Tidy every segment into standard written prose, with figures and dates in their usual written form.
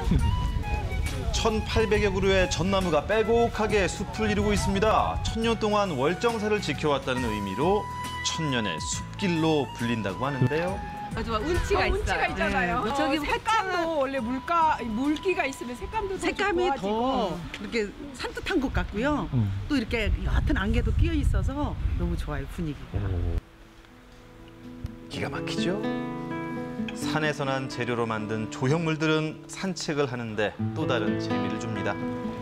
(1800여 그루의) 전나무가 빼곡하게 숲을 이루고 있습니다. 1000년 동안 월정사를 지켜왔다는 의미로 천년의 숲길로 불린다고 하는데요. 맞아, 운치가 있어요. 운치가 있잖아요. 네. 저기 색감도 원래 물기가 있으면 색감도 색감이 더 이렇게 산뜻한 것 같고요. 또 이렇게 옅은 안개도 끼어 있어서 너무 좋아요, 분위기가. 기가 막히죠? 산에서 난 재료로 만든 조형물들은 산책을 하는데 또 다른 재미를 줍니다.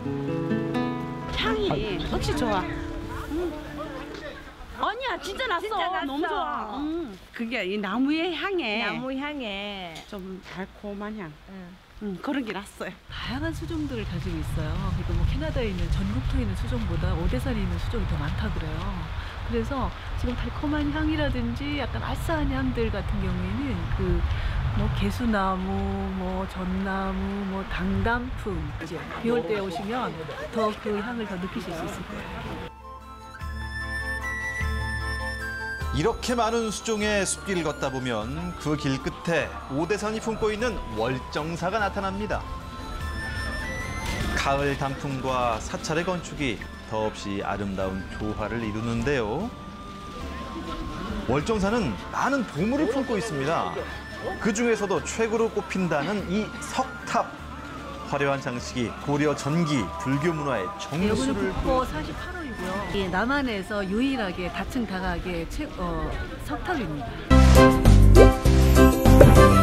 향이 역시 좋아. 아니야, 진짜 났어. 너무 좋아. 그게 이 나무의 향에 나무 향에 좀 달콤한 향. 그런 게 났어요. 다양한 수종들을 가지고 있어요. 그러니까 뭐 캐나다에 있는 전국토에 있는 수종보다 오대산에 있는 수종이 더 많다 그래요. 그래서 지금 달콤한 향이라든지 약간 알싸한 향들 같은 경우에는 그 뭐 개수나무, 뭐 전나무, 뭐 당단풍, 비올 때 오시면 더 그 향을 더 느끼실 수 있을 거예요. 이렇게 많은 수종의 숲길을 걷다 보면 그 길 끝에 오대산이 품고 있는 월정사가 나타납니다. 가을 단풍과 사찰의 건축이 더없이 아름다운 조화를 이루는데요. 월정사는 많은 보물을 품고 있습니다. 그중에서도 최고로 꼽힌다는 이 석탑. 화려한 장식이 고려 전기 불교 문화의 여기는 정수를 국보 48호이고요. 예, 남한에서 유일하게 다층 다각의 석탑입니다.